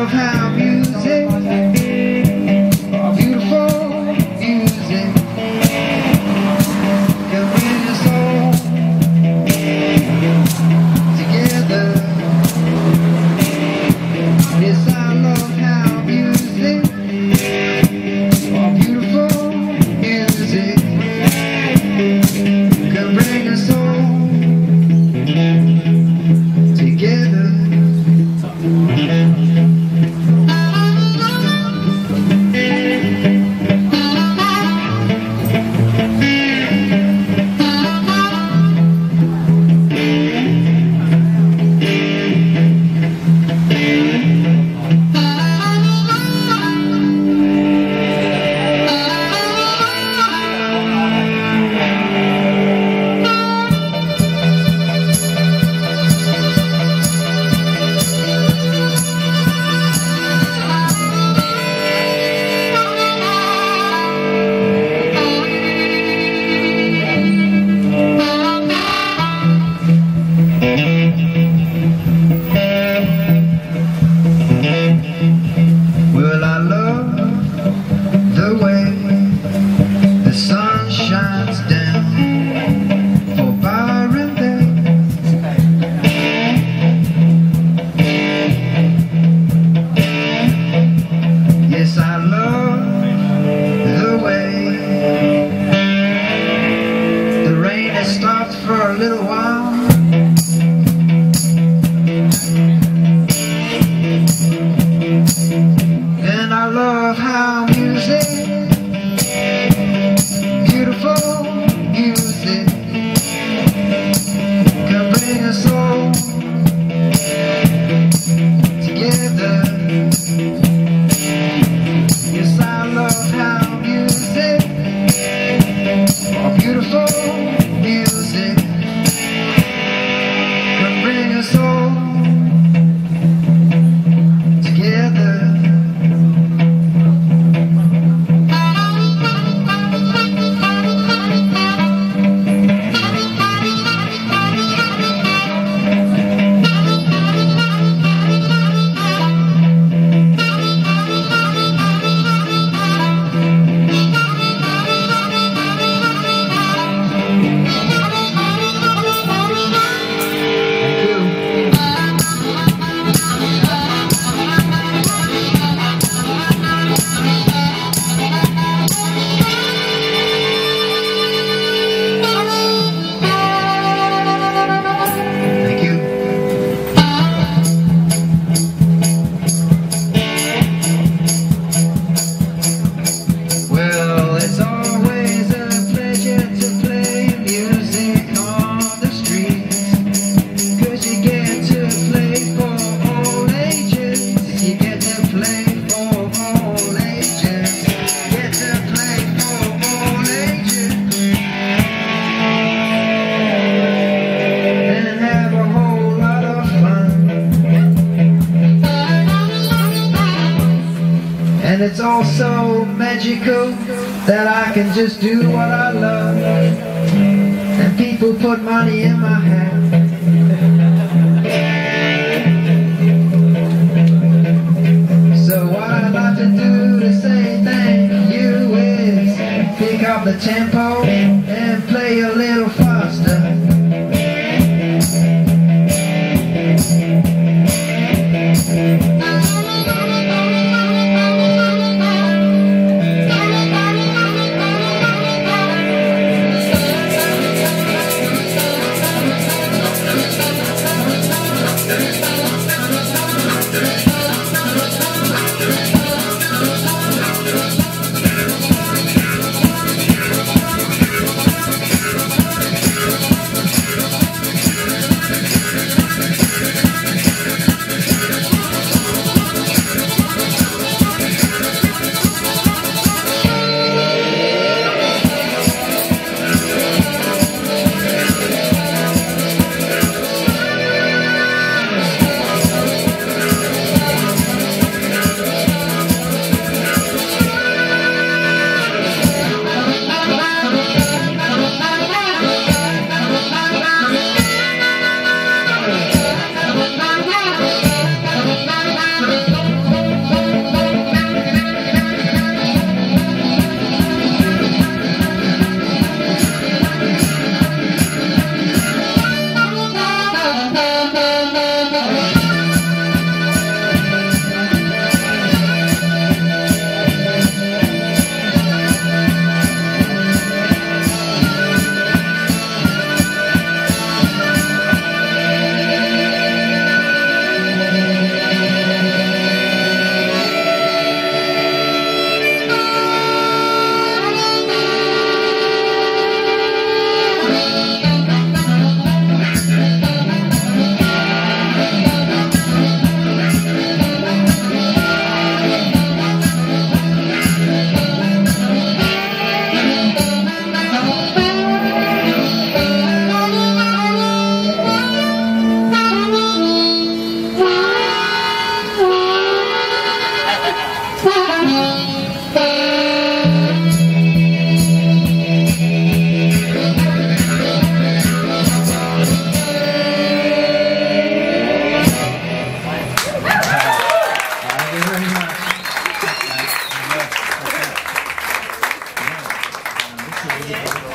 love how music, beautiful music, can bring us all together. Yes, I love how music, beautiful music, can bring us all together. Well, I love the way the sun shines down for Byron Bay. Yes, I love the way the rain has stopped for a little while. And I love how music, beautiful music, can bring us all together. Yes, I love how music, beautiful music, can bring us all together. And it's all so magical that I can just do what I love. And people put money in my hand. So what I'd like to do to say thank you is pick up the tempo and play a little faster. Yeah.